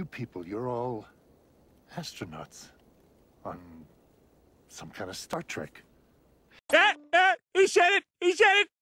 You people, you're all astronauts on some kind of Star Trek. He said it! He said it!